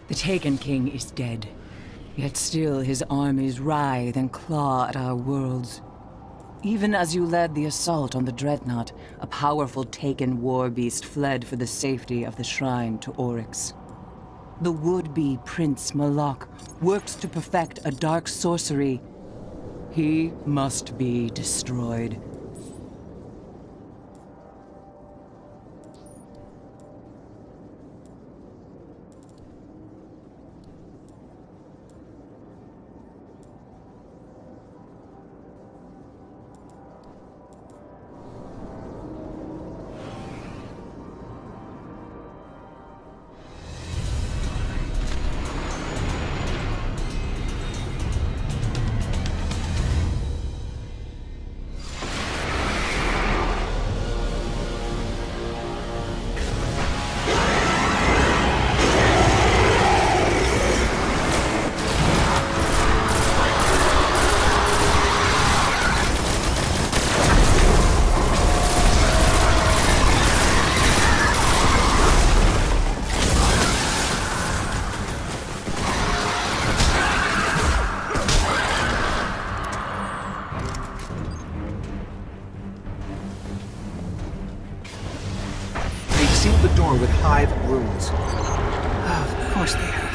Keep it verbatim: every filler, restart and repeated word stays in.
The Taken King is dead. Yet still his armies writhe and claw at our worlds. Even as you led the assault on the Dreadnought, a powerful Taken war beast fled for the safety of the shrine to Oryx. The would-be Prince Malak works to perfect a dark sorcery. He must be destroyed. Sealed the door with Hive runes. Oh, of course they have.